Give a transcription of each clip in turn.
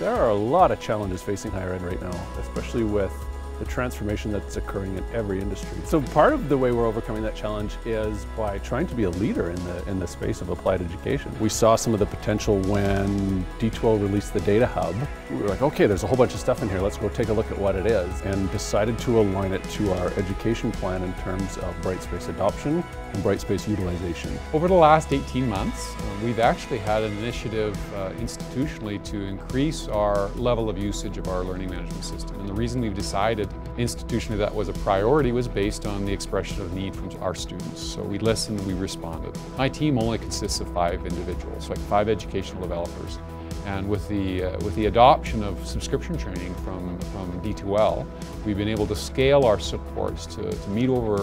There are a lot of challenges facing higher ed right now, especially with the transformation that's occurring in every industry. So part of the way we're overcoming that challenge is by trying to be a leader in the space of applied education. We saw some of the potential when D2L released the Data Hub. We were like, okay, there's a whole bunch of stuff in here, let's go take a look at what it is, and decided to align it to our education plan in terms of Brightspace adoption and Brightspace utilization. Over the last 18 months, we've actually had an initiative institutionally to increase our level of usage of our learning management system. And the reason we've decided institutionally that was a priority was based on the expression of need from our students. So we listened, we responded. My team only consists of 5 individuals, like 5 educational developers. And with the adoption of subscription training from D2L, we've been able to scale our supports to meet over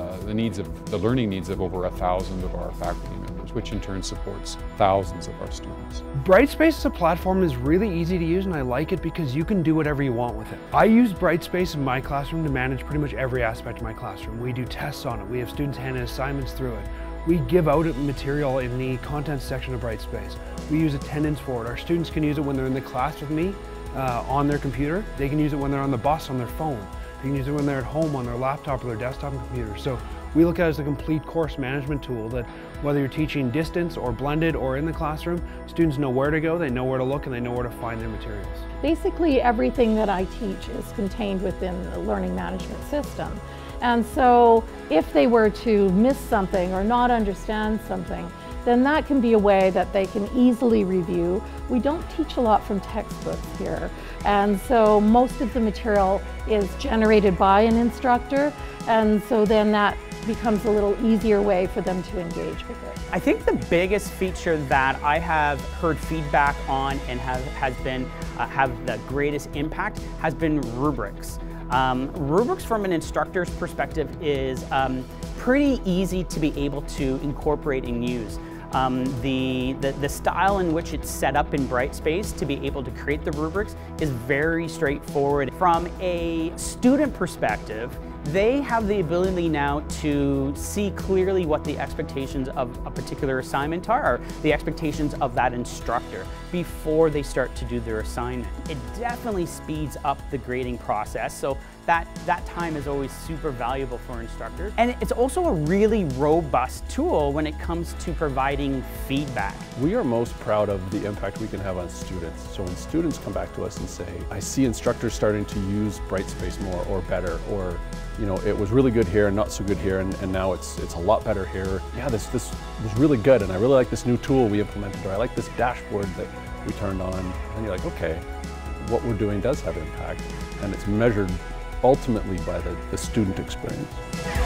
the learning needs of over 1,000 of our faculty members, which in turn supports thousands of our students. Brightspace as a platform is really easy to use, and I like it because you can do whatever you want with it. I use Brightspace in my classroom to manage pretty much every aspect of my classroom. We do tests on it. We have students hand in assignments through it. We give out material in the content section of Brightspace. We use attendance for it. Our students can use it when they're in the class with me on their computer. They can use it when they're on the bus on their phone. They can use it when they're at home on their laptop or their desktop computer. So we look at it as a complete course management tool that whether you're teaching distance or blended or in the classroom, students know where to go, they know where to look, and they know where to find their materials. Basically everything that I teach is contained within the learning management system. And so if they were to miss something or not understand something, then that can be a way that they can easily review. We don't teach a lot from textbooks here, and so most of the material is generated by an instructor, and so then that becomes a little easier way for them to engage with it. I think the biggest feature that I have heard feedback on and have the greatest impact has been rubrics. Rubrics from an instructor's perspective is pretty easy to be able to incorporate and use. The style in which it's set up in Brightspace to be able to create the rubrics is very straightforward. From a student perspective, they have the ability now to see clearly what the expectations of a particular assignment are, the expectations of that instructor before they start to do their assignment. It definitely speeds up the grading process, so that time is always super valuable for instructors. And it's also a really robust tool when it comes to providing feedback. We are most proud of the impact we can have on students. So when students come back to us and say, I see instructors starting to use Brightspace more or better, or you know, it was really good here and not so good here, and now it's a lot better here. Yeah, this was really good, and I really like this new tool we implemented, or I like this dashboard that we turned on. And you're like, okay, what we're doing does have impact, and it's measured ultimately by the student experience.